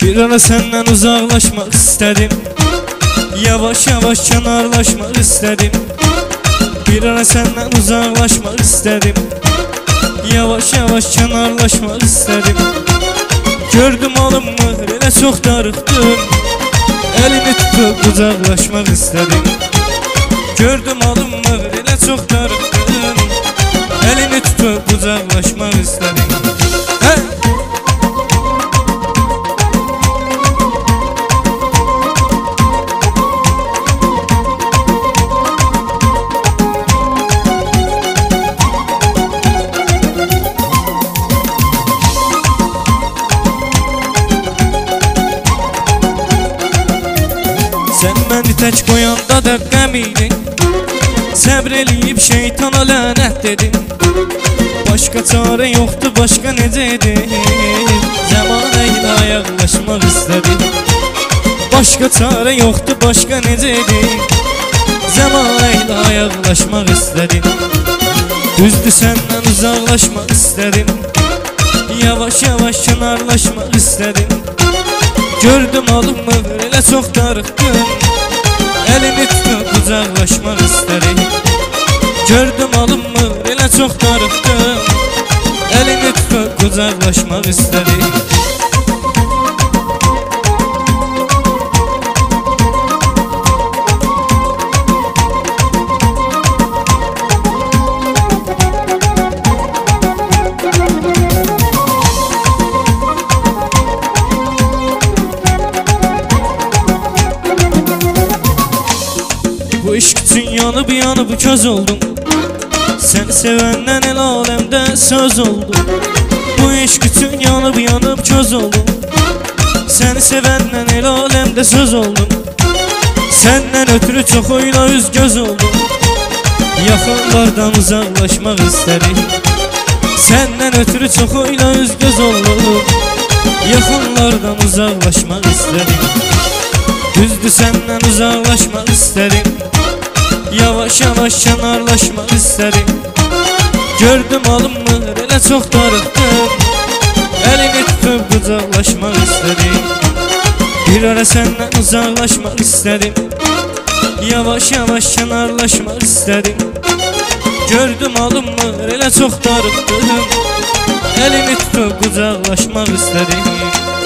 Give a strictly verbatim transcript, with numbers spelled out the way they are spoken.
Bir ara senden uzaklaşmak istedim, yavaş yavaş kenarlaşmak istedim. Bir ara senden uzaklaşmak istedim, yavaş yavaş kenarlaşmak istedim. Gördüm alınmır elə çox darıxdım, elini tutup uzaklaşmak istedim. Gördüm alınmır elə çox darıxdım, elini tutup uzaklaşmak istedim. Hey! Sen beni tək qoyanda da qəm idin, səbr eləyib şeytana lənət dedim. Başqa çarə yoxdur, başqa necə edim, zəmanə ilə ayaqlaşmaq istədim. Başqa çarə yoxdur, başqa necə edim, zəmanə ilə ayaqlaşmaq istədim. Düzdür səndən uzaqlaşmaq istədim, yavaş yavaş kənarlaşmaq istədim. Gördüm alınmır elə çox darıxdım, elini tutup uzaklaşmak istedim. Gördüm alınmır elə çox darıxdım, elini tutup uzaklaşmak istedim. Bu işk için yanıp yanıp köz oldum, seni sevenden el alemde söz oldu. Bu işk için yanıp yanıp köz oldum, seni sevenden el alemde söz oldum. Senden ötürü çok oyla üz göz oldum, yakınlardan uzaklaşmak istedim. Senden ötürü çok oyla üz göz oldum, yakınlardan uzaklaşmak istedim. Düzdür senden uzaklaşmak istedim, yavaş yavaş kenarlaşmak istedim. Gördüm alınmır elə çox darıxdım, elini tutup uzaklaşmak istedim. Bir ara senden uzaklaşmak istedim, yavaş yavaş kenarlaşmak istedim. Gördüm alınmır elə çox darıxdım, elini tutup uzaklaşmak istedim.